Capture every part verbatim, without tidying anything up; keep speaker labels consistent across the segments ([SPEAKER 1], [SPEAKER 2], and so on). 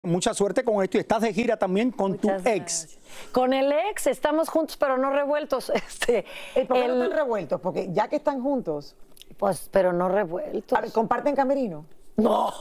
[SPEAKER 1] Mucha suerte con esto y estás de gira también con
[SPEAKER 2] Muchas
[SPEAKER 1] tu ex.
[SPEAKER 2] Gracias. Con el ex estamos juntos pero no revueltos. Este,
[SPEAKER 3] ¿Y por qué
[SPEAKER 2] el,
[SPEAKER 3] no están revueltos? Porque ya que están juntos,
[SPEAKER 2] pues, pero no revueltos.
[SPEAKER 3] a ver, ¿comparten camerino?
[SPEAKER 2] No.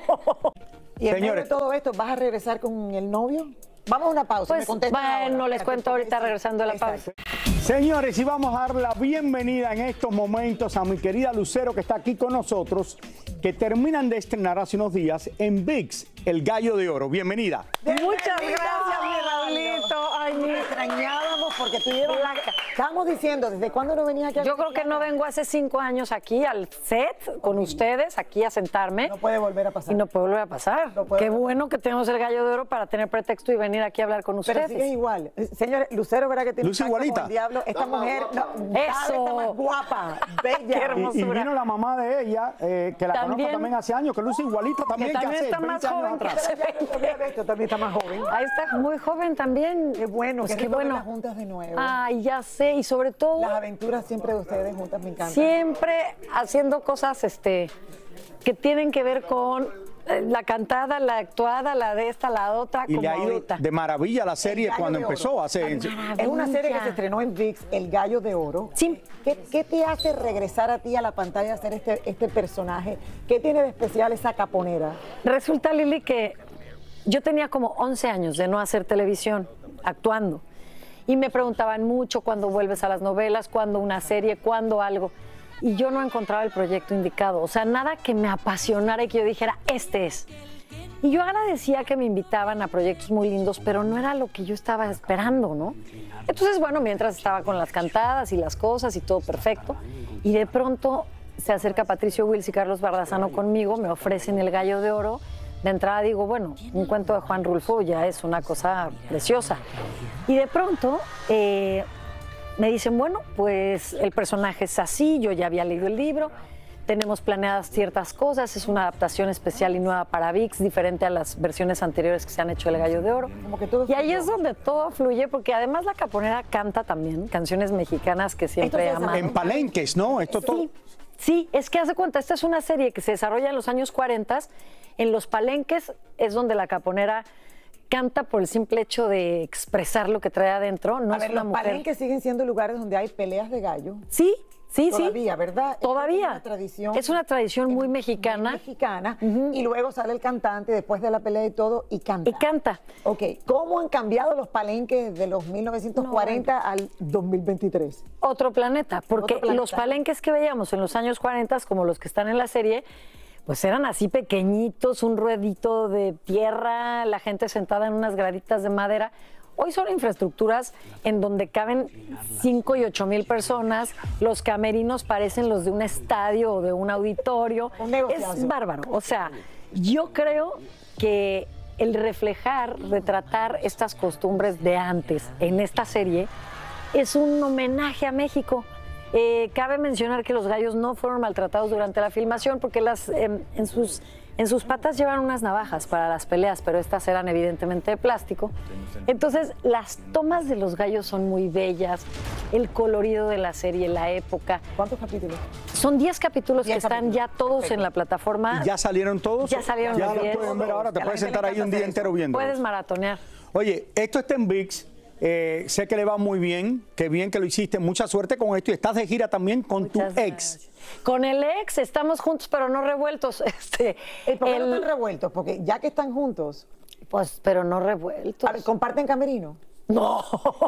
[SPEAKER 3] Y en medio
[SPEAKER 1] Señores.
[SPEAKER 3] de todo esto, ¿vas a regresar con el novio? Vamos a una pausa.
[SPEAKER 2] Pues
[SPEAKER 3] me contestan
[SPEAKER 2] bueno,
[SPEAKER 3] ahora.
[SPEAKER 2] les
[SPEAKER 3] Espérate,
[SPEAKER 2] cuento ahorita
[SPEAKER 3] exacto,
[SPEAKER 2] regresando a la pausa.
[SPEAKER 3] exacto.
[SPEAKER 1] Señores, y vamos a dar la bienvenida en estos momentos a mi querida Lucero, que está aquí con nosotros, que terminan de estrenar hace unos días en ViX, El Gallo de Oro. Bienvenida.
[SPEAKER 2] Muchas gracias, mi Raulito. Ay,
[SPEAKER 3] Te
[SPEAKER 2] mi...
[SPEAKER 3] extrañábamos porque tuvieron la... Estábamos diciendo, ¿desde cuándo no venía aquí? a
[SPEAKER 2] Yo creo que no vengo hace cinco años aquí al set con ustedes, aquí a sentarme.
[SPEAKER 3] No puede volver a pasar.
[SPEAKER 2] Y no puede volver a pasar.
[SPEAKER 3] No puede
[SPEAKER 2] Qué
[SPEAKER 3] volver.
[SPEAKER 2] bueno que tenemos el Gallo de Oro para tener pretexto y venir aquí a hablar con
[SPEAKER 3] Pero
[SPEAKER 2] ustedes.
[SPEAKER 3] sigue igual. Señores, Lucero, ¿verdad que tiene
[SPEAKER 1] Luce
[SPEAKER 3] un pacto con
[SPEAKER 1] igualita.
[SPEAKER 3] el diablo? Esta mujer, no, cada vez
[SPEAKER 2] Eso.
[SPEAKER 3] está más guapa, bella.
[SPEAKER 2] Qué
[SPEAKER 1] Y, y
[SPEAKER 2] hermosura.
[SPEAKER 1] vino la mamá de ella, eh, que la
[SPEAKER 2] También.
[SPEAKER 1] conozco también hace años, que luce igualita también que,
[SPEAKER 2] también
[SPEAKER 1] hace
[SPEAKER 2] está más
[SPEAKER 1] veinte años
[SPEAKER 2] joven que
[SPEAKER 1] atrás.
[SPEAKER 2] hace-
[SPEAKER 3] Todavía ve esto, también está más joven.
[SPEAKER 2] Ahí está, muy joven también.
[SPEAKER 3] Qué bueno,
[SPEAKER 2] Pues
[SPEAKER 3] qué
[SPEAKER 2] qué
[SPEAKER 3] rico
[SPEAKER 2] bueno.
[SPEAKER 3] verlas juntas de nuevo.
[SPEAKER 2] Ay, ya sé, y sobre todo
[SPEAKER 3] Las aventuras siempre de ustedes juntas me encantan.
[SPEAKER 2] siempre haciendo cosas este que tienen que ver con eh, la cantada, la actuada, la de esta, la otra,
[SPEAKER 1] Y
[SPEAKER 2] como
[SPEAKER 1] le ha ido
[SPEAKER 2] ahorita.
[SPEAKER 1] de maravilla la serie
[SPEAKER 3] Gallo
[SPEAKER 1] cuando
[SPEAKER 3] de Oro.
[SPEAKER 1] empezó hace...
[SPEAKER 3] Es una serie que se estrenó en ViX, El Gallo de Oro.
[SPEAKER 2] Sí.
[SPEAKER 3] ¿Qué, qué te hace regresar a ti a la pantalla a hacer este, este personaje? ¿Qué tiene de especial esa caponera?
[SPEAKER 2] Resulta, Lili, que yo tenía como once años de no hacer televisión, actuando. Y me preguntaban mucho cuándo vuelves a las novelas, cuándo una serie, cuándo algo. Y yo no encontraba el proyecto indicado. O sea, nada que me apasionara y que yo dijera, este es. Y yo agradecía que me invitaban a proyectos muy lindos, pero no era lo que yo estaba esperando, ¿no? Entonces, bueno, mientras estaba con las cantadas y las cosas y todo perfecto, y de pronto se acerca Patricio Wills y Carlos Bardazano conmigo, me ofrecen el Gallo de Oro. De entrada digo, bueno, un cuento de Juan Rulfo ya es una cosa preciosa. Y de pronto eh, me dicen, bueno, pues el personaje es así, yo ya había leído el libro, tenemos planeadas ciertas cosas, es una adaptación especial y nueva para ViX, diferente a las versiones anteriores que se han hecho del Gallo de Oro.
[SPEAKER 3] Como que todo
[SPEAKER 2] Y ahí
[SPEAKER 3] fluyó.
[SPEAKER 2] es donde todo fluye, porque además la caponera canta también canciones mexicanas que siempre he
[SPEAKER 3] Entonces,
[SPEAKER 2] amado.
[SPEAKER 1] En palenques, ¿no? Esto todo...
[SPEAKER 2] Sí, sí, es que hace cuenta, esta es una serie que se desarrolla en los años cuarenta, en los palenques es donde la caponera canta por el simple hecho de expresar lo que trae adentro, no
[SPEAKER 3] a
[SPEAKER 2] es
[SPEAKER 3] ver,
[SPEAKER 2] una
[SPEAKER 3] los
[SPEAKER 2] mujer.
[SPEAKER 3] palenques siguen siendo lugares donde hay peleas de gallo.
[SPEAKER 2] Sí, sí, sí.
[SPEAKER 3] Todavía, ¿verdad?
[SPEAKER 2] Todavía.
[SPEAKER 3] Es una tradición.
[SPEAKER 2] Es una tradición muy
[SPEAKER 3] muy
[SPEAKER 2] mexicana.
[SPEAKER 3] mexicana. Y luego sale el cantante después de la pelea y todo y canta.
[SPEAKER 2] Y canta.
[SPEAKER 3] Ok, ¿cómo han cambiado los palenques de los mil novecientos cuarenta al dos mil veintitrés?
[SPEAKER 2] Otro planeta, porque
[SPEAKER 3] Otro planeta.
[SPEAKER 2] los palenques que veíamos en los años cuarenta, como los que están en la serie, pues eran así pequeñitos, un ruedito de tierra, la gente sentada en unas graditas de madera. Hoy son infraestructuras en donde caben cinco y ocho mil personas, los camerinos parecen los de un estadio o de un auditorio.
[SPEAKER 3] Un negociazo.
[SPEAKER 2] Es bárbaro. O sea, yo creo que el reflejar, retratar estas costumbres de antes en esta serie es un homenaje a México. Eh, cabe mencionar que los gallos no fueron maltratados durante la filmación porque las, eh, en, sus, en sus patas llevan unas navajas para las peleas, pero estas eran evidentemente de plástico. Entonces, las tomas de los gallos son muy bellas, el colorido de la serie, la época.
[SPEAKER 3] ¿Cuántos capítulos?
[SPEAKER 2] Son diez capítulos que
[SPEAKER 3] diez
[SPEAKER 2] están
[SPEAKER 3] capítulos.
[SPEAKER 2] ya todos
[SPEAKER 3] Perfecto.
[SPEAKER 2] en la plataforma.
[SPEAKER 1] ¿Y ya salieron todos?
[SPEAKER 2] Ya salieron
[SPEAKER 1] Ya
[SPEAKER 2] los
[SPEAKER 1] los
[SPEAKER 2] diez.
[SPEAKER 1] pueden ver ahora, te
[SPEAKER 3] A la
[SPEAKER 1] puedes
[SPEAKER 3] gente le
[SPEAKER 1] sentar ahí
[SPEAKER 3] encanta
[SPEAKER 1] un día
[SPEAKER 3] hacer
[SPEAKER 1] entero
[SPEAKER 3] eso.
[SPEAKER 1] viendo.
[SPEAKER 2] Puedes maratonear.
[SPEAKER 1] Oye, esto está en ViX. Eh, sé que le va muy bien, qué bien que lo hiciste, mucha suerte con esto y estás de gira también con
[SPEAKER 2] Muchas
[SPEAKER 1] tu ex.
[SPEAKER 2] gracias. Con el ex estamos juntos pero no revueltos. Este,
[SPEAKER 3] ¿Y por qué no
[SPEAKER 2] el-
[SPEAKER 3] están revueltos? Porque ya que están juntos,
[SPEAKER 2] pues, pero no revueltos.
[SPEAKER 3] a ver, ¿comparten camerino?
[SPEAKER 2] No,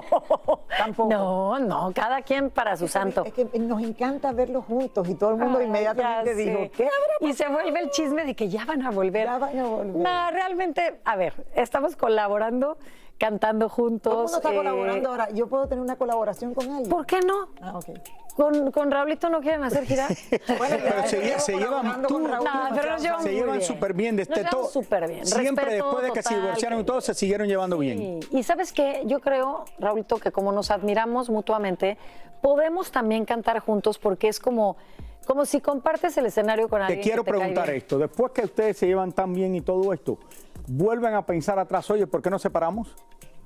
[SPEAKER 3] Tampoco.
[SPEAKER 2] no, no, cada quien para su santo.
[SPEAKER 3] Es que nos encanta verlos juntos y todo el mundo
[SPEAKER 2] Ay,
[SPEAKER 3] inmediatamente
[SPEAKER 2] ya
[SPEAKER 3] dijo,
[SPEAKER 2] sé.
[SPEAKER 3] ¿qué habrá
[SPEAKER 2] Y se vuelve el chisme de que ya van a volver.
[SPEAKER 3] Ya van a volver.
[SPEAKER 2] No, realmente, a ver, estamos colaborando, cantando juntos.
[SPEAKER 3] Todo el mundo está
[SPEAKER 2] eh,
[SPEAKER 3] colaborando ahora. ¿Yo puedo tener una colaboración con alguien?
[SPEAKER 2] ¿Por qué no?
[SPEAKER 3] Ah, ok.
[SPEAKER 2] ¿Con, con Raulito no quieren hacer gira?
[SPEAKER 3] Bueno, ya
[SPEAKER 1] Pero se,
[SPEAKER 3] llevo
[SPEAKER 1] se llevan
[SPEAKER 3] colaborando
[SPEAKER 1] tú,
[SPEAKER 3] con Raúl
[SPEAKER 2] No, pero
[SPEAKER 3] demasiado.
[SPEAKER 2] nos llevamos
[SPEAKER 1] se
[SPEAKER 2] muy
[SPEAKER 1] llevan
[SPEAKER 2] bien.
[SPEAKER 1] súper bien.
[SPEAKER 2] Nos
[SPEAKER 1] Desde
[SPEAKER 2] llevamos
[SPEAKER 1] todo,
[SPEAKER 2] súper bien.
[SPEAKER 1] siempre
[SPEAKER 2] Respeto
[SPEAKER 1] después de que se
[SPEAKER 2] total,
[SPEAKER 1] divorciaron y
[SPEAKER 2] que-
[SPEAKER 1] todo, se siguieron llevando bien.
[SPEAKER 2] Sí. Y sabes qué, yo creo, Raulito, que como nos admiramos mutuamente, podemos también cantar juntos porque es como, como si compartes el escenario con
[SPEAKER 1] Te
[SPEAKER 2] alguien.
[SPEAKER 1] quiero
[SPEAKER 2] que te cae
[SPEAKER 1] preguntar
[SPEAKER 2] bien.
[SPEAKER 1] esto, después que ustedes se llevan tan bien y todo esto, ¿vuelven a pensar atrás, oye, ¿por qué nos separamos?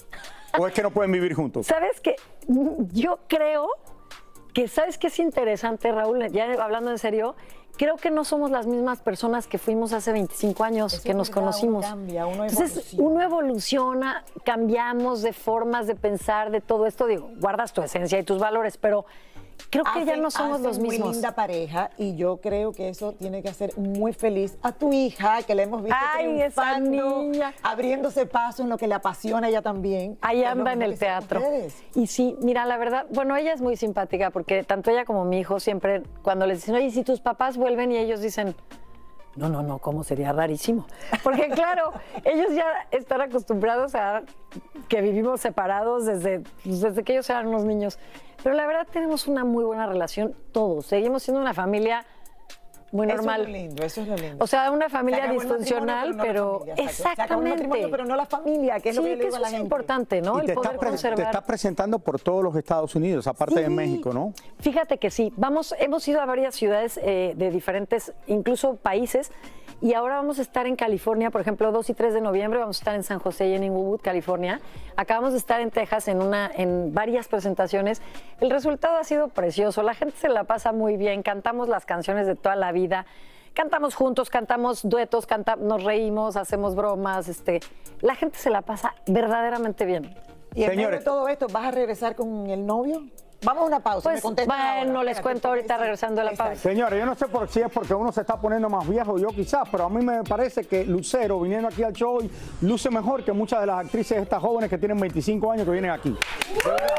[SPEAKER 1] ¿O es que no pueden vivir juntos?
[SPEAKER 2] ¿Sabes qué? Yo creo que, ¿sabes qué es interesante, Raúl? Ya hablando en serio, creo que no somos las mismas personas que fuimos hace veinticinco años,
[SPEAKER 3] Eso
[SPEAKER 2] que
[SPEAKER 3] es
[SPEAKER 2] nos
[SPEAKER 3] verdad,
[SPEAKER 2] conocimos.
[SPEAKER 3] uno cambia, uno
[SPEAKER 2] Entonces,
[SPEAKER 3] evoluciona.
[SPEAKER 2] uno evoluciona, cambiamos de formas de pensar, de todo esto. Digo, guardas tu esencia y tus valores, pero creo que ya
[SPEAKER 3] Hacen-
[SPEAKER 2] no somos
[SPEAKER 3] hacen
[SPEAKER 2] los mismos.
[SPEAKER 3] Muy linda pareja y yo creo que eso tiene que hacer muy feliz a tu hija, que la hemos visto
[SPEAKER 2] Ay, esa
[SPEAKER 3] triunfando,
[SPEAKER 2] niña.
[SPEAKER 3] abriéndose paso en lo que le apasiona a ella también.
[SPEAKER 2] Ahí
[SPEAKER 3] Es lo
[SPEAKER 2] anda en
[SPEAKER 3] mejor
[SPEAKER 2] el
[SPEAKER 3] que sean
[SPEAKER 2] teatro.
[SPEAKER 3] ustedes.
[SPEAKER 2] Y sí, mira, la verdad, bueno, ella es muy simpática porque tanto ella como mi hijo siempre, cuando les dicen, oye, si tus papás vuelven y ellos dicen, no, no, no, ¿cómo sería rarísimo? Porque claro, ellos ya están acostumbrados a que vivimos separados desde, desde que ellos eran unos niños. Pero la verdad tenemos una muy buena relación todos. Seguimos siendo una familia muy normal.
[SPEAKER 3] Eso es lo lindo, eso es lo lindo.
[SPEAKER 2] O sea, una
[SPEAKER 3] Se
[SPEAKER 2] familia
[SPEAKER 3] acabó el
[SPEAKER 2] disfuncional,
[SPEAKER 3] matrimonio,
[SPEAKER 2] pero,
[SPEAKER 3] no la familia, exacto. Se acabó el
[SPEAKER 2] exactamente.
[SPEAKER 3] matrimonio, pero no la familia, que es
[SPEAKER 2] sí,
[SPEAKER 3] lo que yo le
[SPEAKER 2] que
[SPEAKER 3] digo a
[SPEAKER 2] eso
[SPEAKER 3] la
[SPEAKER 2] es
[SPEAKER 3] gente.
[SPEAKER 2] importante, ¿no?
[SPEAKER 1] Y
[SPEAKER 2] El
[SPEAKER 1] te
[SPEAKER 2] poder
[SPEAKER 1] estás, pre- te
[SPEAKER 2] conservar.
[SPEAKER 1] estás presentando por todos los Estados Unidos, aparte de
[SPEAKER 2] Sí.
[SPEAKER 1] México, ¿no?
[SPEAKER 2] Fíjate que sí, vamos, hemos ido a varias ciudades eh, de diferentes, incluso países, y ahora vamos a estar en California, por ejemplo, dos y tres de noviembre vamos a estar en San José y en Inglewood, California. Acabamos de estar en Texas en, una, en varias presentaciones. El resultado ha sido precioso, la gente se la pasa muy bien, cantamos las canciones de toda la vida, cantamos juntos, cantamos duetos, canta, nos reímos, hacemos bromas, este, la gente se la pasa verdaderamente bien.
[SPEAKER 3] Y en medio
[SPEAKER 1] Señores.
[SPEAKER 3] de todo esto, ¿vas a regresar con el novio? Vamos a una pausa, me
[SPEAKER 2] Pues
[SPEAKER 3] contestan
[SPEAKER 2] bueno,
[SPEAKER 3] ahora.
[SPEAKER 2] les
[SPEAKER 3] Espérate,
[SPEAKER 2] cuento
[SPEAKER 3] porque
[SPEAKER 2] ahorita
[SPEAKER 3] sí.
[SPEAKER 2] regresando de la
[SPEAKER 3] Exacto.
[SPEAKER 2] pausa.
[SPEAKER 1] Señores, yo no sé por si es porque uno se está poniendo más viejo, yo quizás, pero a mí me parece que Lucero, viniendo aquí al show, hoy, luce mejor que muchas de las actrices estas jóvenes que tienen veinticinco años que vienen aquí. De verdad.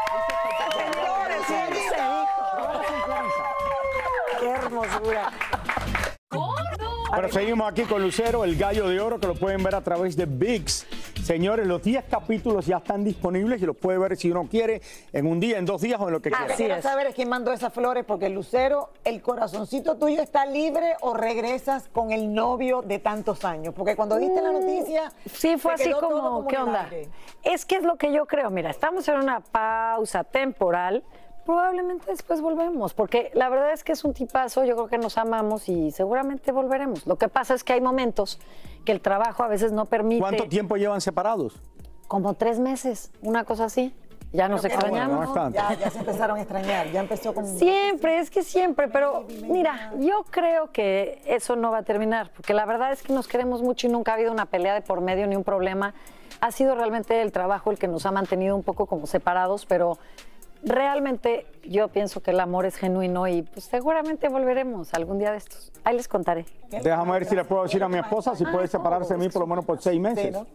[SPEAKER 2] Qué hermosura.
[SPEAKER 1] Pero seguimos aquí con Lucero, el gallo de oro, que lo pueden ver a través de ViX. Señores, los diez capítulos ya están disponibles y los puede ver si uno quiere en un día, en dos días o en lo que
[SPEAKER 3] Lo que
[SPEAKER 1] quiera.
[SPEAKER 2] Así
[SPEAKER 3] quiero
[SPEAKER 2] es.
[SPEAKER 3] saber es quién mandó esas flores, porque Lucero, ¿el corazoncito tuyo está libre o regresas con el novio de tantos años? Porque cuando diste la noticia,
[SPEAKER 2] Sí, fue
[SPEAKER 3] te
[SPEAKER 2] así
[SPEAKER 3] quedó todo
[SPEAKER 2] como,
[SPEAKER 3] como
[SPEAKER 2] ¿qué
[SPEAKER 3] en el
[SPEAKER 2] onda?
[SPEAKER 3] aire.
[SPEAKER 2] Es que es lo que yo creo. Mira, estamos en una pausa temporal. Probablemente después volvemos, porque la verdad es que es un tipazo, yo creo que nos amamos y seguramente volveremos. Lo que pasa es que hay momentos que el trabajo a veces no permite.
[SPEAKER 1] ¿Cuánto tiempo llevan separados?
[SPEAKER 2] Como tres meses, una cosa así. Ya nos
[SPEAKER 3] Pero qué
[SPEAKER 2] extrañamos.
[SPEAKER 1] bueno, no es tanto.
[SPEAKER 3] Ya, ya se empezaron a extrañar, ya empezó con...
[SPEAKER 2] Siempre, es que siempre, pero mira, yo creo que eso no va a terminar, porque la verdad es que nos queremos mucho y nunca ha habido una pelea de por medio ni un problema. Ha sido realmente el trabajo el que nos ha mantenido un poco como separados, pero realmente yo pienso que el amor es genuino y pues seguramente volveremos algún día de estos. Ahí les contaré.
[SPEAKER 1] Déjame ver si le puedo decir a mi esposa si puede separarse de mí por lo menos por seis meses.
[SPEAKER 3] Sí, ¿no?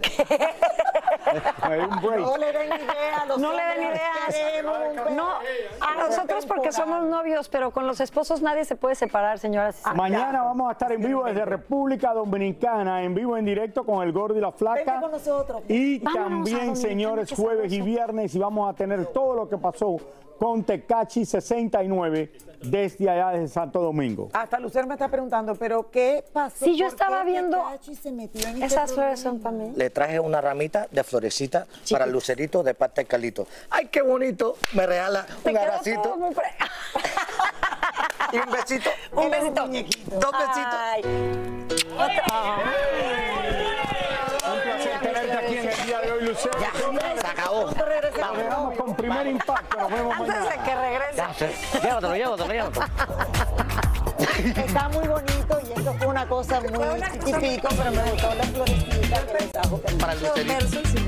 [SPEAKER 1] Hay un break.
[SPEAKER 3] No le den idea a los
[SPEAKER 2] No le den
[SPEAKER 3] hombres,
[SPEAKER 2] ideas.
[SPEAKER 3] queremos un pe-
[SPEAKER 2] No, a nosotros porque somos novios, pero con los esposos nadie se puede separar, señoras. y señores.
[SPEAKER 1] Mañana vamos a estar en vivo desde República Dominicana, en vivo en directo con el Gordo y la Flaca.
[SPEAKER 3] Venga con nosotros.
[SPEAKER 1] Y
[SPEAKER 2] Vámonos a
[SPEAKER 1] también,
[SPEAKER 2] Dominicana,
[SPEAKER 1] señores,
[SPEAKER 2] qué
[SPEAKER 1] jueves y
[SPEAKER 2] sabroso.
[SPEAKER 1] viernes y vamos a tener todo lo que pasó con Tecachi sesenta y nueve desde allá, desde Santo Domingo.
[SPEAKER 3] Hasta Lucero me está preguntando, ¿pero qué pasó?
[SPEAKER 2] Sí, yo
[SPEAKER 3] ¿Por
[SPEAKER 2] estaba
[SPEAKER 3] qué
[SPEAKER 2] viendo-
[SPEAKER 3] Tecachi se metió en este
[SPEAKER 2] Esas flores
[SPEAKER 3] problema?
[SPEAKER 2] son para mí.
[SPEAKER 4] Le traje una ramita de florecita para Lucerito de parte de Carlito. ¡Ay, qué bonito! Me regala
[SPEAKER 2] Te
[SPEAKER 4] un
[SPEAKER 2] quedó
[SPEAKER 4] abracito
[SPEAKER 2] todo muy pre-
[SPEAKER 4] y un besito.
[SPEAKER 2] Un
[SPEAKER 3] Era un
[SPEAKER 2] besito.
[SPEAKER 3] muñequito.
[SPEAKER 4] Dos besitos.
[SPEAKER 2] Ay. Otra-
[SPEAKER 1] Un placer tenerte aquí en el día de hoy, Lucero.
[SPEAKER 4] Se acabó.
[SPEAKER 3] Nosotros regresamos.
[SPEAKER 1] Nos vemos con primer impacto. Nos vemos
[SPEAKER 2] Antes
[SPEAKER 1] mañana.
[SPEAKER 2] de que regrese.
[SPEAKER 4] Llévatelo, llévatelo, llévatelo.
[SPEAKER 3] Está muy bonito y esto fue una cosa muy chiquitico, pero me gustó la florecita que le trajo.
[SPEAKER 4] Para Lucerito.